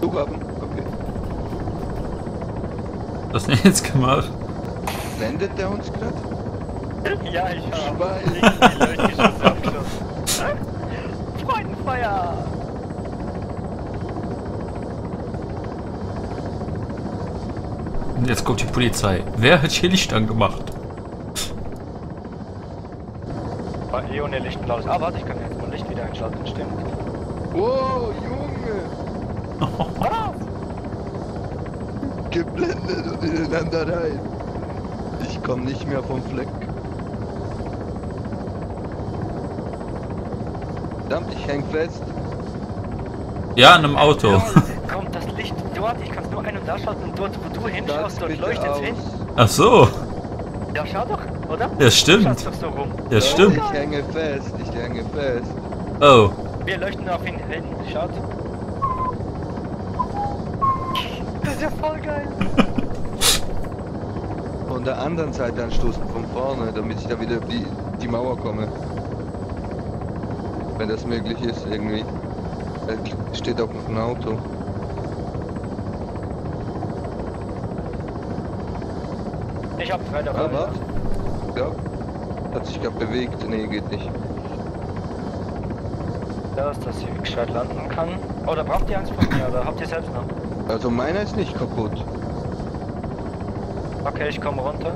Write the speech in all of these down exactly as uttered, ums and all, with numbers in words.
Flughafen, okay. Was hast du jetzt gemacht? Blendet der uns gerade? Ja, ich hab Schwein. links die Leuchtgeschosse abgeschossen. Freudenfeuer! Und jetzt kommt die Polizei. Wer hat hier Licht angemacht? War eh ohne Licht aus. Ah, warte, ich kann jetzt mal Licht wieder einschalten, stimmt. Wow, Junge! Was? Geblendet und ineinander rein. Ich komm nicht mehr vom Fleck. Verdammt, ich häng fest. Ja, in einem Auto. Ja, kommt das Licht dort, ich kann es nur ein- und ausschalten und dort, wo du hinschaust, dort bitte leuchtet es hin. Ach so. Ja, schau doch, oder? Ja, stimmt. Schaust doch so rum. Ja, stimmt. Ich hänge fest, ich hänge fest. Oh. Wir leuchten auf ihn hin, schaut. Das ist ja voll geil. Von der anderen Seite anstoßen, von vorne, damit ich da wieder auf die, die Mauer komme. Wenn das möglich ist, irgendwie. Da steht auch noch ein Auto. Ich hab zwei Ah, dabei. was? Ja. Hat sich gerade bewegt. Nee, geht nicht. Das, dass sie gescheit landen kann. Oder braucht ihr eins von mir, oder habt ihr selbst noch? Also meiner ist nicht kaputt. Okay, ich komme runter.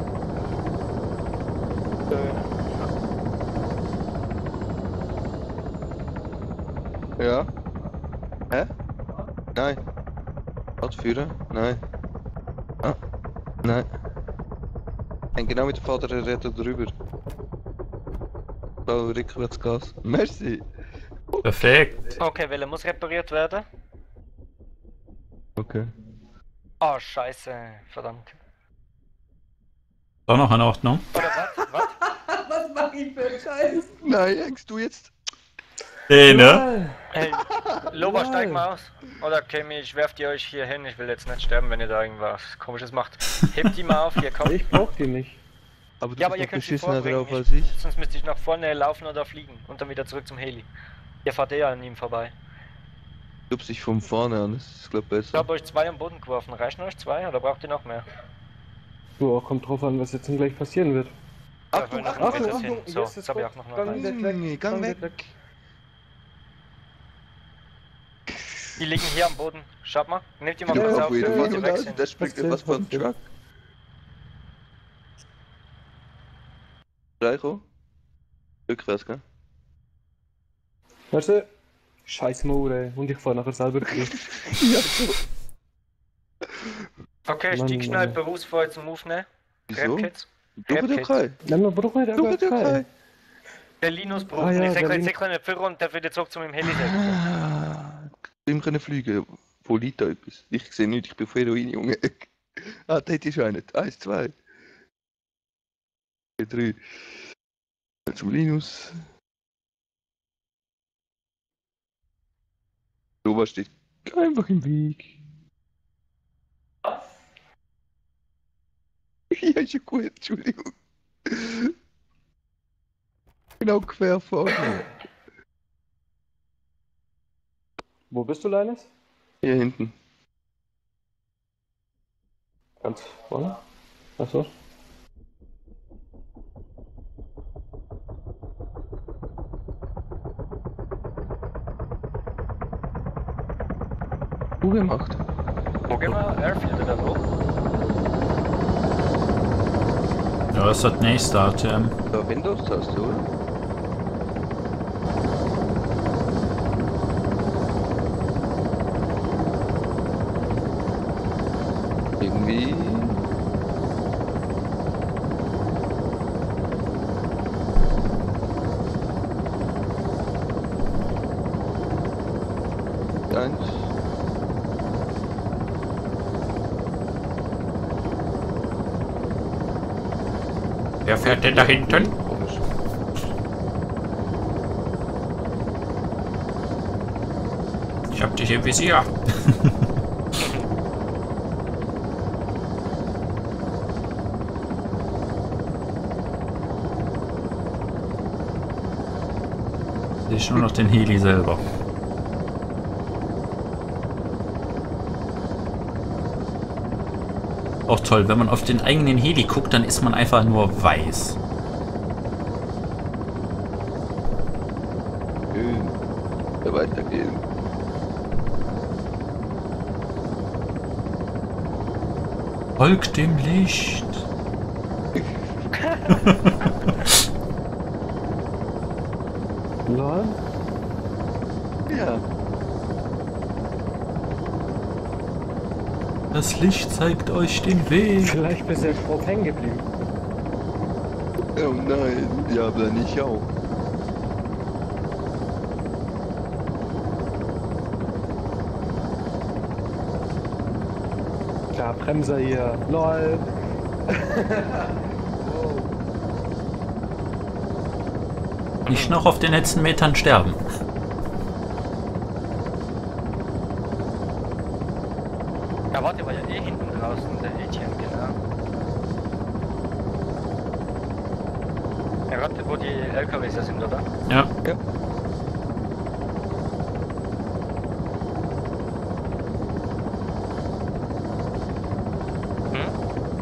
Ja. Hä? Nein. Autoführer? Nein. Ah. Nein. Häng genau mit der Vorderräder drüber. So, Rückwärtsgas. Merci. Perfekt. Okay, Welle muss repariert werden. Okay. Oh, scheiße. Verdammt. War noch in Ordnung. Oder was? Was? Was mach ich für einen Scheiß? Nein, hängst du jetzt? Hey, ne? Hey, Loba, Nein. steig mal aus. Oder Kemi, ich werf die euch hier hin. Ich will jetzt nicht sterben, wenn ihr da irgendwas Komisches macht. Hebt die mal auf, hier kommt. Ich brauch die nicht. Aber du Ja, aber bist ihr noch könnt sie beschissener vorbringen. drauf als ich. Sonst müsste ich nach vorne laufen oder fliegen und dann wieder zurück zum Heli. Ihr fahrt eher an ihm vorbei. Du bist dich von vorne an, das ist glaub Ich besser. habe euch zwei am Boden geworfen. Reichen euch zwei oder braucht ihr noch mehr? So, kommt drauf an, was jetzt denn gleich passieren wird. Achtung, Da Achtung, wollen wir noch Achtung, hin. Achtung, So, jetzt ist jetzt habe ich gut. auch noch Gang eins. weg, weg, Gang, gang weg. weg. Die liegen hier am Boden. Schaut mal. Nehmt die mal Du kurz kannst auf, wieder bevor hin sie und weg aus, sind. der springt Was etwas vom denn? Truck. Reicho? Rückwärts, gell? Warte. Scheiß Maul, ey. Und ich fahr nachher selber zu. Ja, so. Okay, Mann, stieg schnell Mann. Berufsfeuer zum Move, ne? Wieso? Grabkits. Du bist Grabkits. okay. Nein, man braucht nicht Du bist okay. Der Linus braucht Ah ja, ich sag der euch Lin- sicher eine Führer und der wird jetzt zurück zu meinem Heli. Ah, ihm können fliegen. Wo liegt da etwas? Ich sehe nichts, ich bin auf Heroin, Junge. Ah, dort ist einer. Eins, zwei. Drei. Zum Linus. Du warst steht einfach im Weg. Ja, ist ja gut, Entschuldigung. Genau quer vorne. Wo bist du, Linus? Hier hinten. Ganz vorne. Achso. Wo gemacht? Wo gehen wir? Airfield oder so? Ja, das hat nächste A T M. Da Windows-Taste, oder? Irgendwie. Eins. Wer fährt denn da hinten? Komisch. Ich hab dich im Visier. Sehe ich nur noch den Heli selber. Auch toll, wenn man auf den eigenen Heli guckt, dann ist man einfach nur weiß. Schön. Ja, weitergehen. Folgt dem Licht. Lol. Ja. Das Licht zeigt euch den Weg. Vielleicht bist du drauf hängen geblieben. Oh nein. Ja, aber nicht auch. Klar, Bremser hier. Lol. Wow. Nicht noch auf den letzten Metern sterben. Ja, warte, war ja eh hinten draußen, der Etienne, genau. Er ratte, wo die L K Ws ja sind, oder? Ja. Ja. Hm?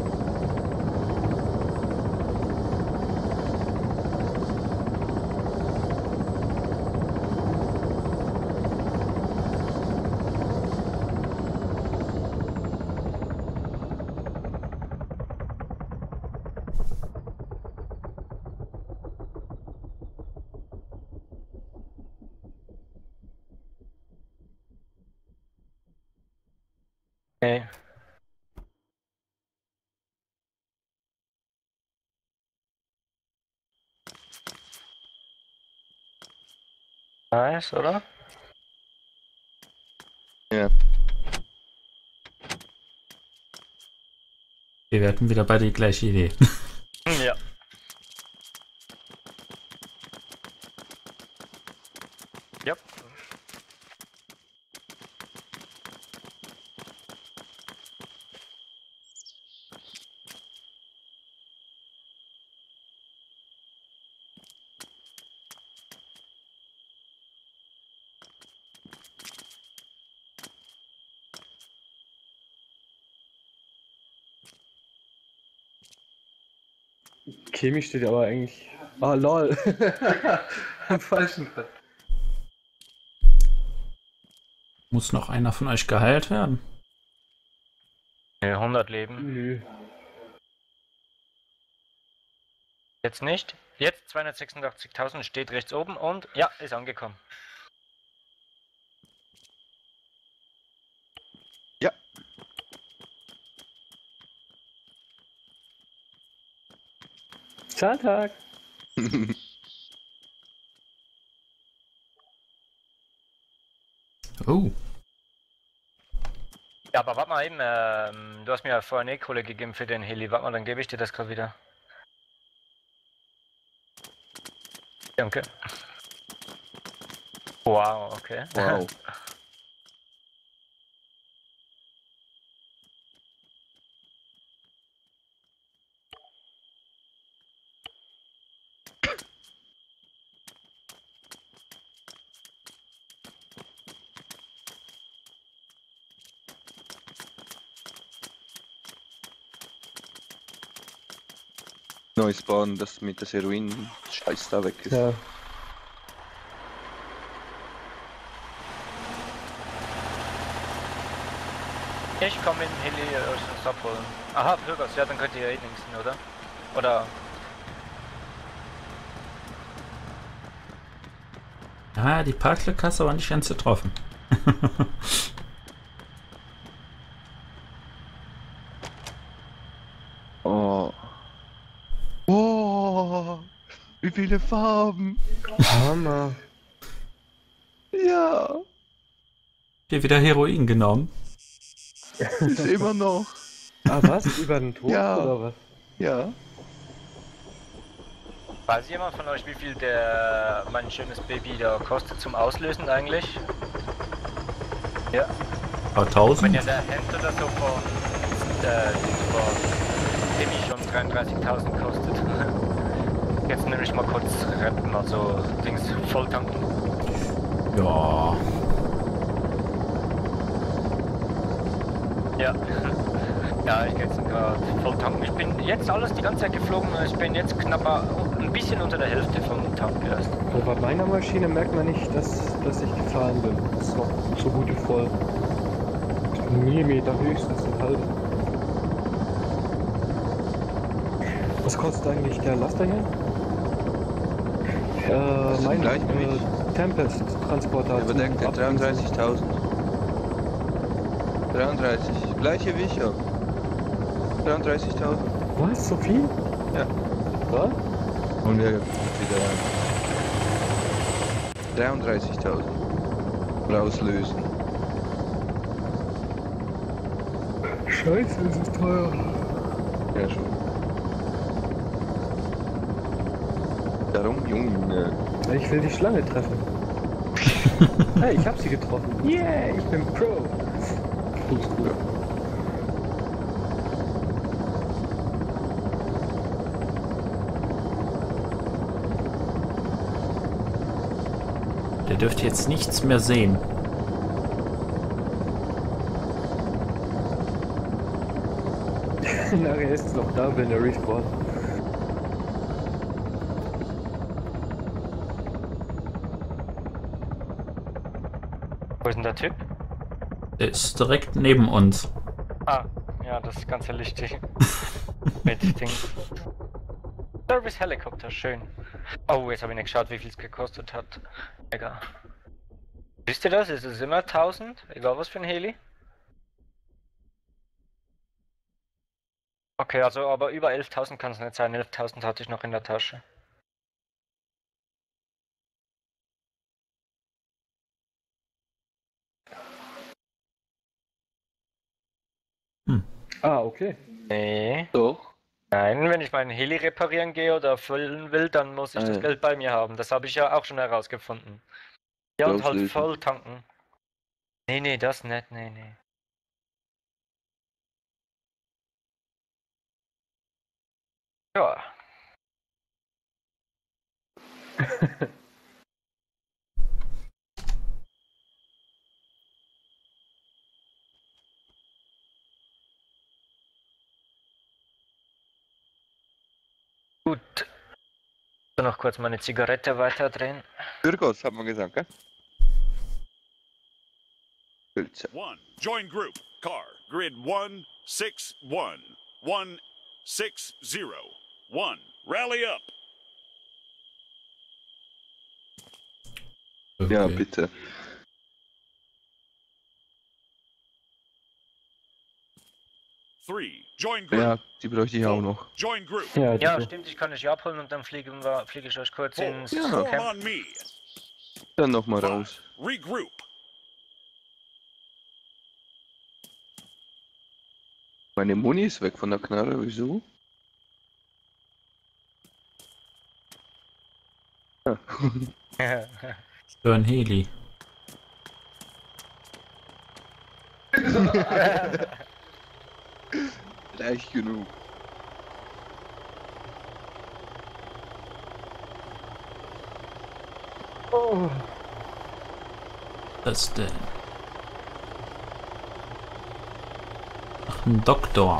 Nee. Nice, oder? Ja. Wir hatten wieder beide die gleiche Idee. Hm, ja. Yep. Chemie steht aber eigentlich. Ah, lol. Am falschen Platz. Muss noch einer von euch geheilt werden? Nee, hundert Leben. Nö. Jetzt nicht. Jetzt zweihundertsechsundachtzigtausend steht rechts oben und ja, ist angekommen. Ja. Zahltag. Oh. Ja, aber warte mal eben, ähm, du hast mir ja vorhin eh Kohle gegeben für den Heli. Warte mal, dann gebe ich dir das gerade wieder. Danke. Wow, okay. Wow. Neues Bahn, das mit das Heroin Scheiß da weg ist. Ja. Ich komme mit dem Heli aus dem abholen. Aha, Bürgers, ja, dann könnt ihr ja eh linksen, oder? Oder? Ah, die Parklückkasse war nicht ganz getroffen. Oh. Oh. Wie viele Farben. Hammer. Ja. Hier wieder Heroin genommen. Ist immer noch. Ah, was? Über den Tod Ja. oder was? Ja. Weiß jemand von euch, wie viel der mein schönes Baby da kostet zum Auslösen eigentlich? Ja. Paar Wenn tausend? ja der Hemd oder so von äh, von Demi schon dreiunddreißigtausend kostet. Jetzt nehme ich mal kurz retten, also Dings voll tanken. Ja. Ja. Ja, ich gehe jetzt gerade voll tanken. Ich bin jetzt alles die ganze Zeit geflogen und ich bin jetzt knapp ein bisschen unter der Hälfte vom Tank erst. Also bei meiner Maschine merkt man nicht, dass, dass ich gefahren bin. Das ist noch so gut wie voll. Ein Millimeter höchstens, ein halber. Was kostet eigentlich der Laster hier? Äh, ist mein gleich wie äh, Tempest-Transporter. Der bedeckt den dreiunddreißigtausend. dreiunddreißig. Gleiche wie ich auch. dreiunddreißigtausend. Was? So viel? Ja. Was? Und wir wieder dreiunddreißigtausend. Rauslösen. Scheiße, das ist teuer. Ja schon. Darum, Junge. Ich will die Schlange treffen. Hey, ich hab sie getroffen. Yeah, ich bin Pro. Ja. Der dürfte jetzt nichts mehr sehen. Nachher ist es noch da, wenn er respawnt. Wo ist denn der Typ? Der ist direkt neben uns. Ah, ja, das ist ganz lichtig. Mit Dings. Service Helikopter, schön. Oh, jetzt habe ich nicht geschaut, wie viel es gekostet hat. Egal. Wisst ihr das? Ist es immer tausend? Egal was für ein Heli? Okay, also aber über elftausend kann es nicht sein. elftausend hatte ich noch in der Tasche. Hm. Ah, okay. Nee. Doch. Nein, wenn ich meinen Heli reparieren gehe oder füllen will, dann muss ich Ah, das ja. Geld bei mir haben. Das habe ich ja auch schon herausgefunden. Ja, und halt Auslösen. voll tanken. Nee, nee, das nicht, nee, nee. Ja. Gut. So, noch kurz meine Zigarette weiterdrehen. Bürgers, hat man gesagt, gell? Pilze. One, join group. Car, grid one six one one six zero one. Rally up. Ja, Okay. bitte. Three, join group. Ja, die bräuchte ich auch Four, noch. join group. Ja, Ja, bitte. stimmt, ich kann euch abholen und dann fliegen wir, fliege ich euch kurz Four, ins Ja. form Camp. on me. Dann noch mal Five, raus. regroup. Meine Muni ist weg von der Knarre, wieso? Ja. Für ein Heli. Leicht genug. Oh. Was denn? Ach, ein Doktor.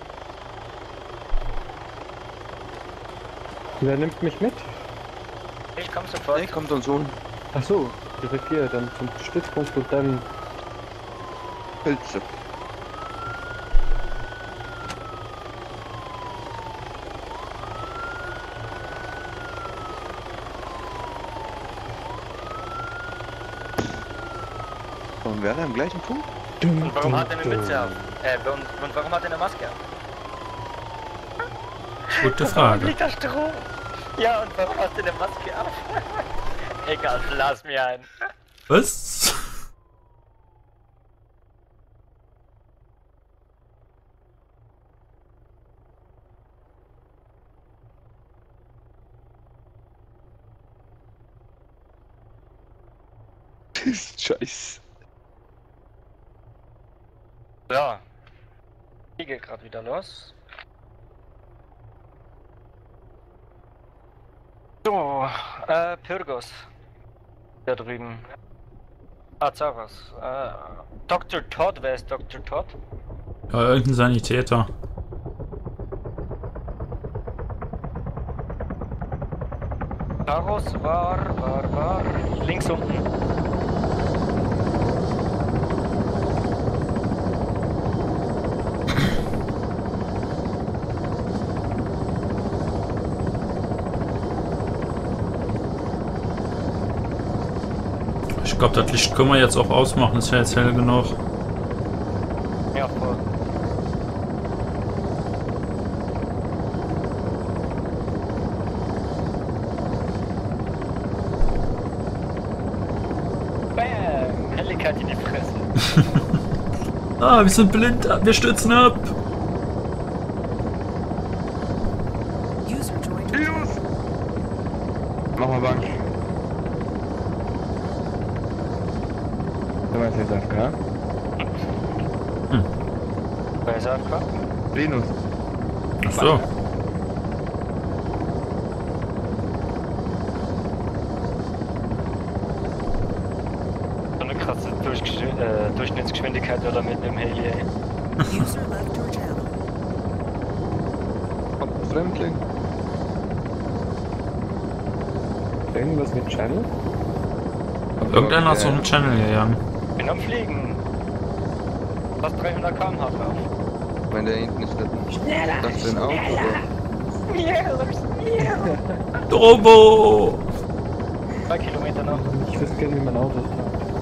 Wer nimmt mich mit? Ich komme sofort. Hey, kommt uns holen. Ach so, direkt hier, dann zum Stützpunkt und dann. Pilze. Und wer am gleichen Punkt? Und warum hat er eine Mütze auf? Äh, und, und warum hat er eine Maske auf? Gute Warum Frage. liegt da Strom? Ja, und warum hast du eine Maske auf? Egal, lass mir ein. Was? Das ist scheiße. So. Ich gehe gerade wieder los. So, äh, Pyrgos. Da drüben. Azaros. Äh, Doktor Todd, wer ist Doktor Todd? Ja, irgendein Sanitäter. Taros war, war, war. Links unten. Ich glaube, das Licht können wir jetzt auch ausmachen. Ist ja jetzt hell genug. Ja, voll. Bam! Helligkeit in die Fresse. Ah, wir sind blind. Wir stürzen ab. User joined your channel. Mach mal Bank. Du meinst jetzt A F K? Wer ist A F K? Venus. Ach so. So eine krasse Durchgesch äh, Durchschnittsgeschwindigkeit oder mit dem Heli, ey. User left your channel. Kommt Fremdling. Irgendwas mit Channel? Irgendeiner hat so einen Channel gegangen. Bin am Fliegen. Fast dreihundert Kilometer pro Stunde drauf. Wenn der hinten ist, das schneller, das ist ein Auto, oder? Schneller, schneller. Turbo! Zwei Kilometer noch. Ich wüsste gerne, wie mein Auto ist.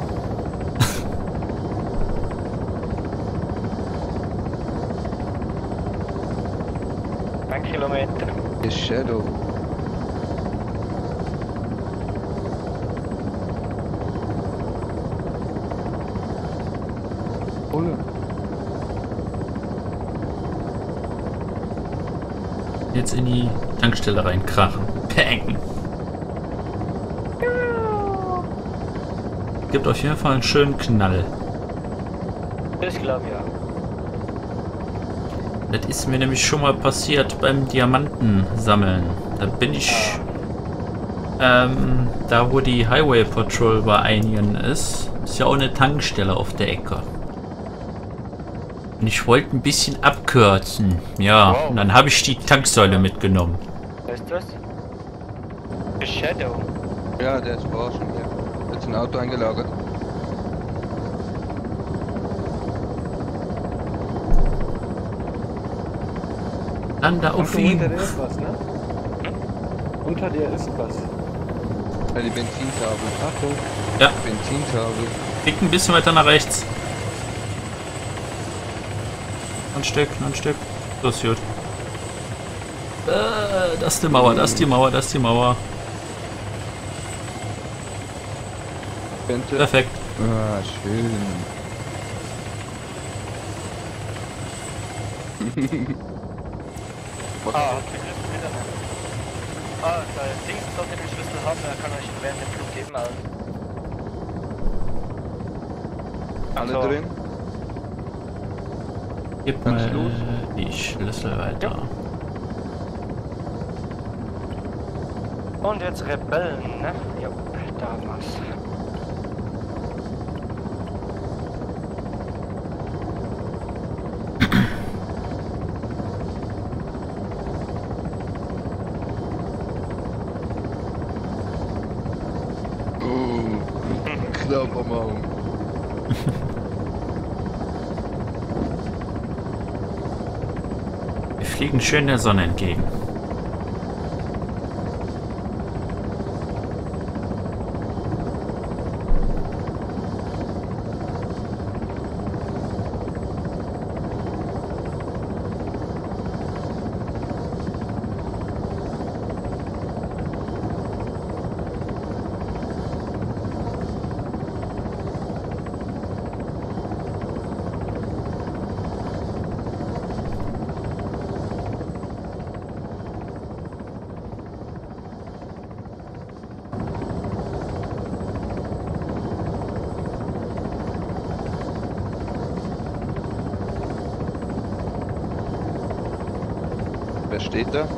Ein Kilometer. Ist Shadow. Bulle. Jetzt in die Tankstelle reinkrachen. Peng! Gibt auf jeden Fall einen schönen Knall. Ich glaube ja. Das ist mir nämlich schon mal passiert beim Diamanten sammeln. Da bin ich ähm, da wo die Highway Patrol bei einigen ist, ist ja auch eine Tankstelle auf der Ecke. Und ich wollte ein bisschen abkürzen. Ja, Wow. und dann habe ich die Tanksäule mitgenommen. Wer ist das? The Shadow. Ja, der ist vorher schon hier. Jetzt ein Auto eingelagert. Dann da auf Achtung, ihn. unter dir ist was, ne? Unter dir ist was. Ja, die Benzintafel. Achtung. Ja, Benzintafel. klick ein bisschen weiter nach rechts. Ein Stück, ein Stück. So ist gut. Äh, das ist die Mauer, das ist die Mauer, das ist die Mauer. Könnte. Perfekt. Ah, schön. Ah, okay, das ist wieder nicht. Ah, der Dings sollte den Schlüssel haben, er kann euch während dem Flug geben, also. Alle Also, drin? Gib Kannst mal du los? die Schlüssel weiter. Und jetzt Rebellen, ne? Jo, da haben wir's. Oh, knapp am Augen. Wir fliegen schön der Sonne entgegen. Wer steht da?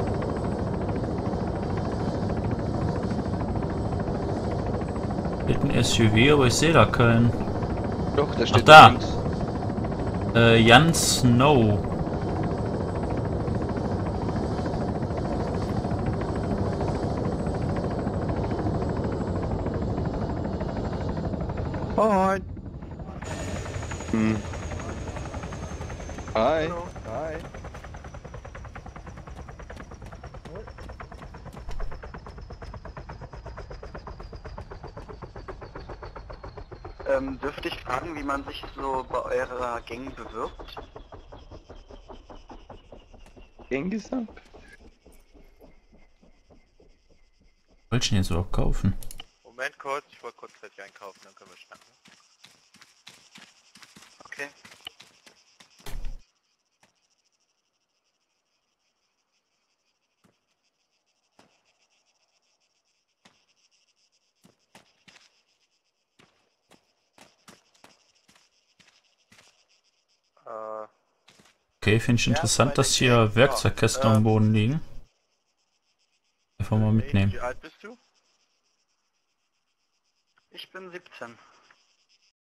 Mit dem S U V, aber ich sehe da keinen. Doch, da steht da. links. Äh, Jan Snow. Hi. Hm. Hi. Hallo. Hi. Ähm, dürfte ich fragen, wie man sich so bei eurer Gang bewirbt? Genghis ab. Wollte ich ihn jetzt überhaupt kaufen? Moment kurz, ich wollte kurzzeitig einkaufen, dann können wir schnacken. Okay. Äh, Okay, finde ich Ja, interessant, bei dass der hier Gang, Werkzeugkästen ja, am ähm, Boden liegen. Einfach mal mitnehmen. Wie alt bist du? Ich bin siebzehn.